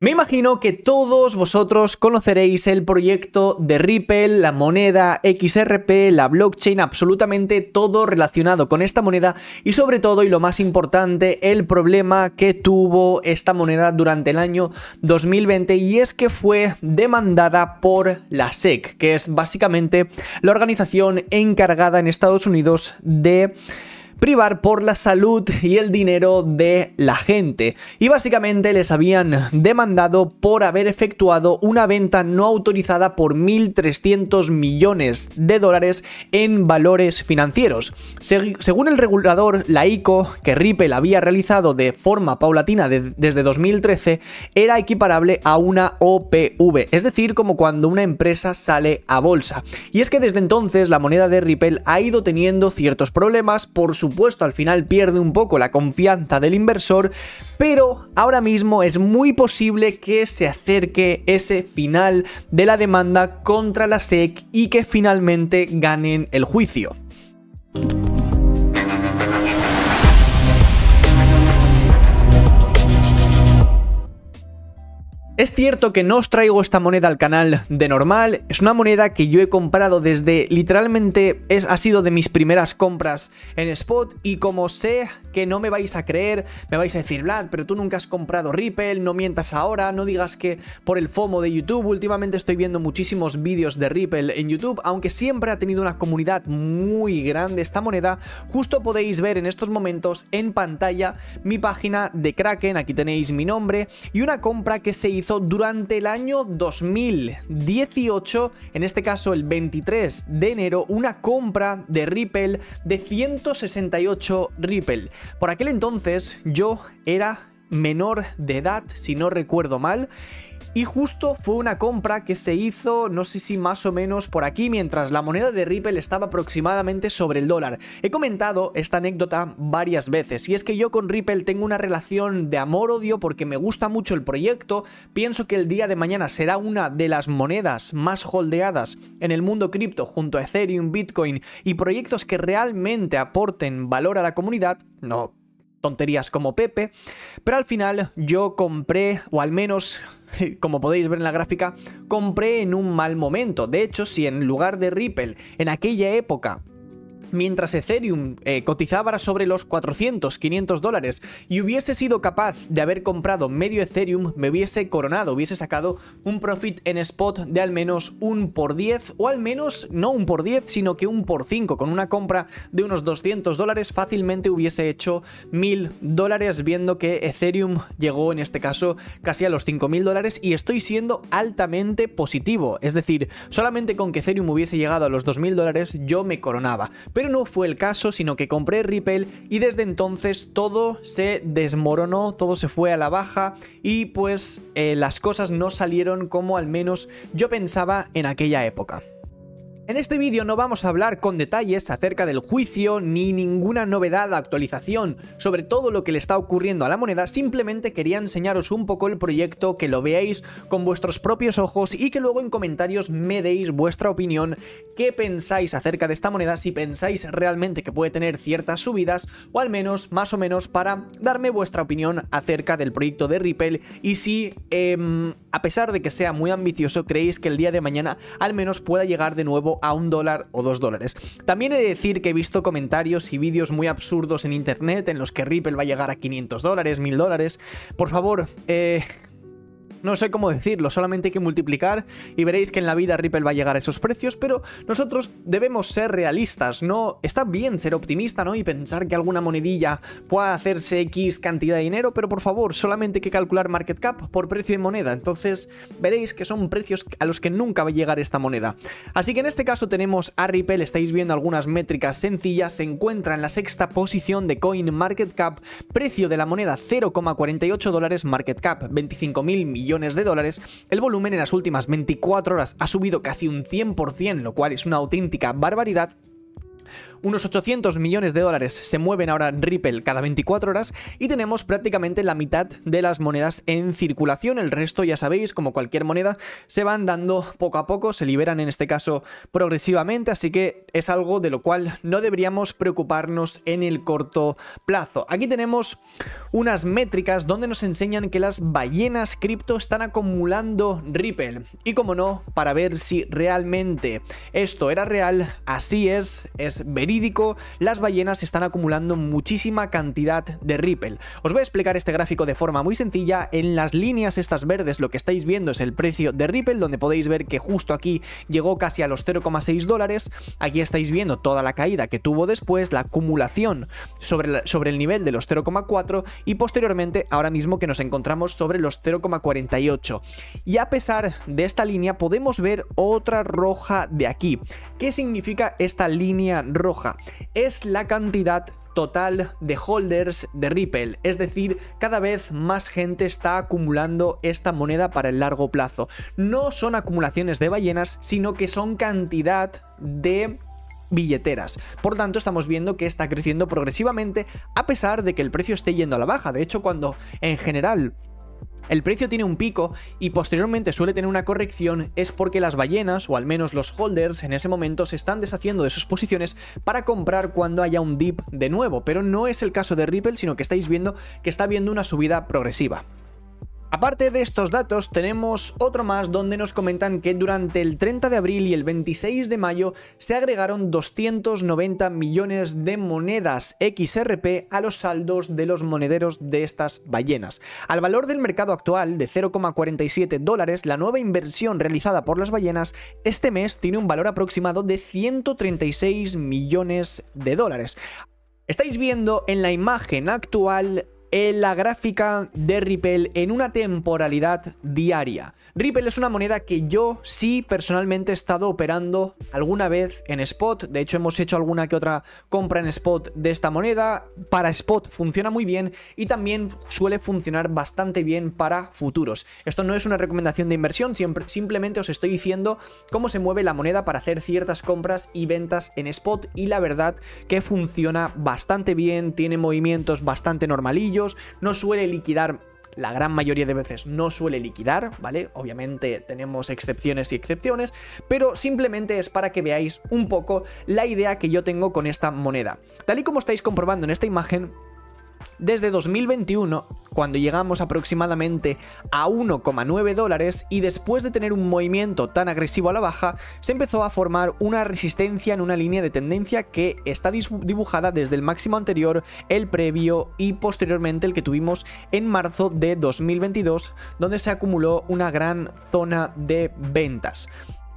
Me imagino que todos vosotros conoceréis el proyecto de Ripple, la moneda XRP, la blockchain, absolutamente todo relacionado con esta moneda y sobre todo, y lo más importante, el problema que tuvo esta moneda durante el año 2020 y es que fue demandada por la SEC, que es básicamente la organización encargada en Estados Unidos de privar por la salud y el dinero de la gente. Y básicamente les habían demandado por haber efectuado una venta no autorizada por 1.300 millones de dólares en valores financieros. Según el regulador, la ICO que Ripple había realizado de forma paulatina desde 2013 era equiparable a una OPV, es decir, como cuando una empresa sale a bolsa. Y es que desde entonces la moneda de Ripple ha ido teniendo ciertos problemas. Por supuesto, al final pierde un poco la confianza del inversor, pero ahora mismo es muy posible que se acerque ese final de la demanda contra la SEC y que finalmente ganen el juicio. Es cierto que no os traigo esta moneda al canal de normal, es una moneda que yo he comprado desde, literalmente, ha sido de mis primeras compras en spot y como sé que no me vais a creer, me vais a decir, Vlad, pero tú nunca has comprado Ripple, no mientas ahora, no digas que por el FOMO de YouTube. Últimamente estoy viendo muchísimos vídeos de Ripple en YouTube, aunque siempre ha tenido una comunidad muy grande esta moneda. Justo podéis ver en estos momentos en pantalla mi página de Kraken, aquí tenéis mi nombre y una compra que se hizo durante el año 2018, en este caso el 23 de enero, una compra de Ripple de 168 Ripple. Por aquel entonces yo era menor de edad, si no recuerdo mal, y justo fue una compra que se hizo, no sé si más o menos por aquí, mientras la moneda de Ripple estaba aproximadamente sobre el dólar. He comentado esta anécdota varias veces, y es que yo con Ripple tengo una relación de amor-odio porque me gusta mucho el proyecto, pienso que el día de mañana será una de las monedas más holdeadas en el mundo cripto junto a Ethereum, Bitcoin y proyectos que realmente aporten valor a la comunidad, no tonterías como Pepe, pero al final yo compré, o al menos, como podéis ver en la gráfica, compré en un mal momento. De hecho, si en lugar de Ripple en aquella época, mientras Ethereum cotizaba sobre los 400, 500 dólares y hubiese sido capaz de haber comprado medio Ethereum, me hubiese coronado, hubiese sacado un profit en spot de al menos 1 por 10, o al menos no 1 por 10, sino que 1 por 5, con una compra de unos 200 dólares fácilmente hubiese hecho 1.000 dólares, viendo que Ethereum llegó en este caso casi a los 5.000 dólares y estoy siendo altamente positivo, es decir, solamente con que Ethereum hubiese llegado a los 2.000 dólares yo me coronaba. Pero no fue el caso, sino que compré Ripple y desde entonces todo se desmoronó, todo se fue a la baja y pues las cosas no salieron como al menos yo pensaba en aquella época. En este vídeo no vamos a hablar con detalles acerca del juicio ni ninguna novedad o actualización sobre todo lo que le está ocurriendo a la moneda, simplemente quería enseñaros un poco el proyecto, que lo veáis con vuestros propios ojos y que luego en comentarios me deis vuestra opinión, qué pensáis acerca de esta moneda, si pensáis realmente que puede tener ciertas subidas o al menos más o menos para darme vuestra opinión acerca del proyecto de Ripple y si a pesar de que sea muy ambicioso creéis que el día de mañana al menos pueda llegar de nuevo a $1 o $2. También he de decir que he visto comentarios y vídeos muy absurdos en internet en los que Ripple va a llegar a 500 dólares, 1.000 dólares. Por favor, no sé cómo decirlo, solamente hay que multiplicar y veréis que en la vida Ripple va a llegar a esos precios, pero nosotros debemos ser realistas, ¿no? Está bien ser optimista, ¿no? Y pensar que alguna monedilla pueda hacerse X cantidad de dinero, pero por favor, solamente hay que calcular market cap por precio de moneda, entonces veréis que son precios a los que nunca va a llegar esta moneda. Así que en este caso tenemos a Ripple, estáis viendo algunas métricas sencillas, se encuentra en la sexta posición de CoinMarketCap, precio de la moneda 0,48 dólares, market cap 25.000 millones de dólares, el volumen en las últimas 24 horas ha subido casi un 100%, lo cual es una auténtica barbaridad. Unos 800 millones de dólares se mueven ahora en Ripple cada 24 horas y tenemos prácticamente la mitad de las monedas en circulación. El resto, ya sabéis, como cualquier moneda, se van dando poco a poco, se liberan en este caso progresivamente, así que es algo de lo cual no deberíamos preocuparnos en el corto plazo. Aquí tenemos unas métricas donde nos enseñan que las ballenas cripto están acumulando Ripple. Y como no, para ver si realmente esto era real, así es verídico, las ballenas están acumulando muchísima cantidad de Ripple. Os voy a explicar este gráfico de forma muy sencilla. En las líneas estas verdes lo que estáis viendo es el precio de Ripple, donde podéis ver que justo aquí llegó casi a los 0,6 dólares. Aquí estáis viendo toda la caída que tuvo después, la acumulación sobre el nivel de los 0,4 y posteriormente ahora mismo que nos encontramos sobre los 0,48. Y a pesar de esta línea podemos ver otra roja de aquí. ¿Qué significa esta línea roja? Es la cantidad total de holders de Ripple, es decir, cada vez más gente está acumulando esta moneda para el largo plazo. No son acumulaciones de ballenas, sino que son cantidad de billeteras. Por tanto, estamos viendo que está creciendo progresivamente a pesar de que el precio esté yendo a la baja. De hecho, cuando en general el precio tiene un pico y posteriormente suele tener una corrección, es porque las ballenas, o al menos los holders, en ese momento se están deshaciendo de sus posiciones para comprar cuando haya un dip de nuevo. Pero no es el caso de Ripple, sino que estáis viendo que está habiendo una subida progresiva. Aparte de estos datos, tenemos otro más donde nos comentan que durante el 30 de abril y el 26 de mayo se agregaron 290 millones de monedas XRP a los saldos de los monederos de estas ballenas. Al valor del mercado actual de 0,47 dólares, la nueva inversión realizada por las ballenas este mes tiene un valor aproximado de 136 millones de dólares. Estáis viendo en la imagen actual en la gráfica de Ripple en una temporalidad diaria. Ripple es una moneda que yo sí personalmente he estado operando alguna vez en spot. De hecho, hemos hecho alguna que otra compra en spot de esta moneda. Para spot funciona muy bien y también suele funcionar bastante bien para futuros. Esto no es una recomendación de inversión, simplemente os estoy diciendo cómo se mueve la moneda para hacer ciertas compras y ventas en spot, y la verdad que funciona bastante bien, tiene movimientos bastante normalillos. No suele liquidar, la gran mayoría de veces no suele liquidar, ¿vale? Obviamente tenemos excepciones y excepciones, pero simplemente es para que veáis un poco la idea que yo tengo con esta moneda. Tal y como estáis comprobando en esta imagen, desde 2021, cuando llegamos aproximadamente a 1,9 dólares y después de tener un movimiento tan agresivo a la baja, se empezó a formar una resistencia en una línea de tendencia que está dibujada desde el máximo anterior, el previo y posteriormente el que tuvimos en marzo de 2022, donde se acumuló una gran zona de ventas.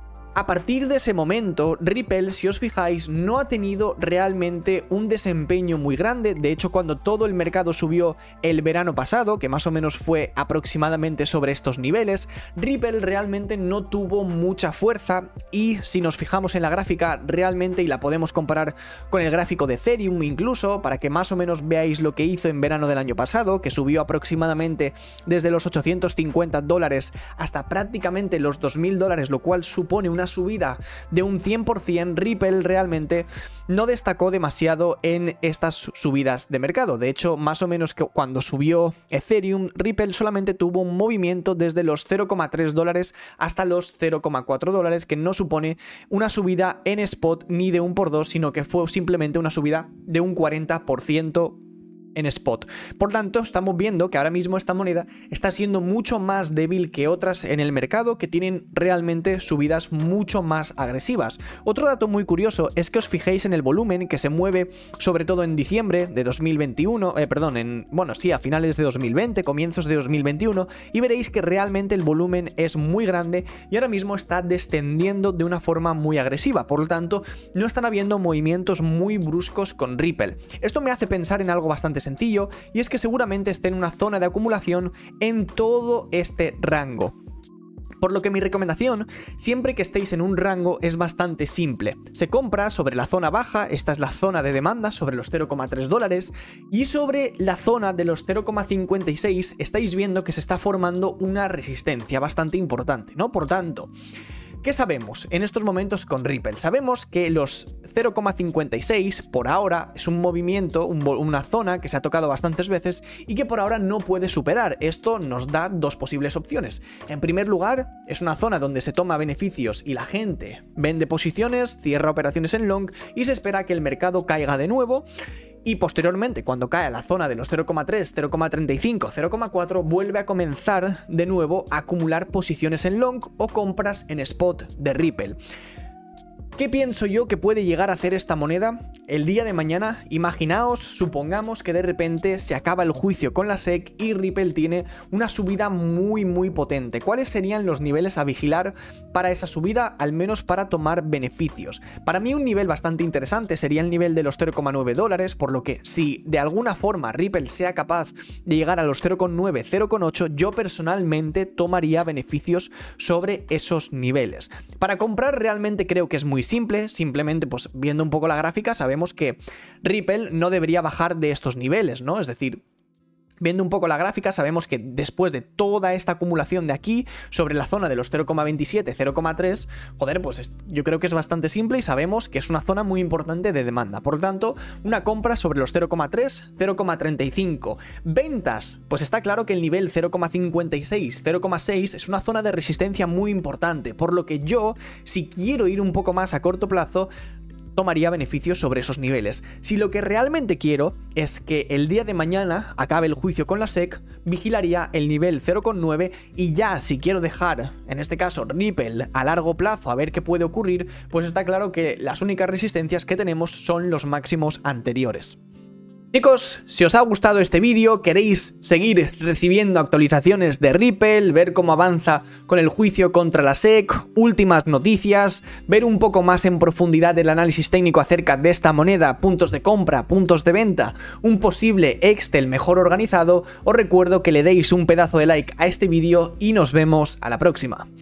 A partir de ese momento, Ripple, si os fijáis, no ha tenido realmente un desempeño muy grande. De hecho, cuando todo el mercado subió el verano pasado, que más o menos fue aproximadamente sobre estos niveles, Ripple realmente no tuvo mucha fuerza. Y si nos fijamos en la gráfica realmente, y la podemos comparar con el gráfico de Ethereum incluso, para que más o menos veáis lo que hizo en verano del año pasado, que subió aproximadamente desde los 850 dólares hasta prácticamente los 2000 dólares, lo cual supone una subida de un 100%, Ripple realmente no destacó demasiado en estas subidas de mercado. De hecho, más o menos que cuando subió Ethereum, Ripple solamente tuvo un movimiento desde los 0,3 dólares hasta los 0,4 dólares, que no supone una subida en spot ni de 1×2, sino que fue simplemente una subida de un 40% en spot. Por tanto, estamos viendo que ahora mismo esta moneda está siendo mucho más débil que otras en el mercado que tienen realmente subidas mucho más agresivas. Otro dato muy curioso es que os fijéis en el volumen que se mueve sobre todo en diciembre de 2021, a finales de 2020, comienzos de 2021, y veréis que realmente el volumen es muy grande y ahora mismo está descendiendo de una forma muy agresiva. Por lo tanto, no están habiendo movimientos muy bruscos con Ripple. Esto me hace pensar en algo bastante sencillo, y es que seguramente esté en una zona de acumulación en todo este rango. Por lo que mi recomendación, siempre que estéis en un rango, es bastante simple. Se compra sobre la zona baja, esta es la zona de demanda, sobre los 0,3 dólares, y sobre la zona de los 0,56 estáis viendo que se está formando una resistencia bastante importante, ¿no? Por tanto, ¿Qué sabemos en estos momentos con Ripple? Sabemos que los 0,56 por ahora es un movimiento, una zona que se ha tocado bastantes veces y que por ahora no puede superar. Esto nos da dos posibles opciones. En primer lugar, es una zona donde se toma beneficios y la gente vende posiciones, cierra operaciones en long y se espera que el mercado caiga de nuevo. Y posteriormente, cuando cae a la zona de los 0,3, 0,35, 0,4, vuelve a comenzar de nuevo a acumular posiciones en long o compras en spot de Ripple. ¿Qué pienso yo que puede llegar a hacer esta moneda el día de mañana? Imaginaos, supongamos que de repente se acaba el juicio con la SEC y Ripple tiene una subida muy potente. ¿Cuáles serían los niveles a vigilar para esa subida, al menos para tomar beneficios? Para mí un nivel bastante interesante sería el nivel de los 0,9 dólares, por lo que si de alguna forma Ripple sea capaz de llegar a los 0,9, 0,8, yo personalmente tomaría beneficios sobre esos niveles. Para comprar realmente creo que es muy simple, simplemente pues viendo un poco la gráfica sabemos que Ripple no debería bajar de estos niveles, ¿no? Es decir, viendo un poco la gráfica sabemos que después de toda esta acumulación de aquí sobre la zona de los 0,27, 0,3, joder, pues yo creo que es bastante simple y sabemos que es una zona muy importante de demanda. Por lo tanto, una compra sobre los 0,3, 0,35. Ventas, pues está claro que el nivel 0,56, 0,6 es una zona de resistencia muy importante, por lo que yo, si quiero ir un poco más a corto plazo, tomaría beneficios sobre esos niveles. Si lo que realmente quiero es que el día de mañana acabe el juicio con la SEC, vigilaría el nivel 0,9 y ya si quiero dejar, en este caso Ripple, a largo plazo a ver qué puede ocurrir, pues está claro que las únicas resistencias que tenemos son los máximos anteriores. Chicos, si os ha gustado este vídeo, queréis seguir recibiendo actualizaciones de Ripple, ver cómo avanza con el juicio contra la SEC, últimas noticias, ver un poco más en profundidad el análisis técnico acerca de esta moneda, puntos de compra, puntos de venta, un posible Excel mejor organizado, os recuerdo que le deis un pedazo de like a este vídeo y nos vemos a la próxima.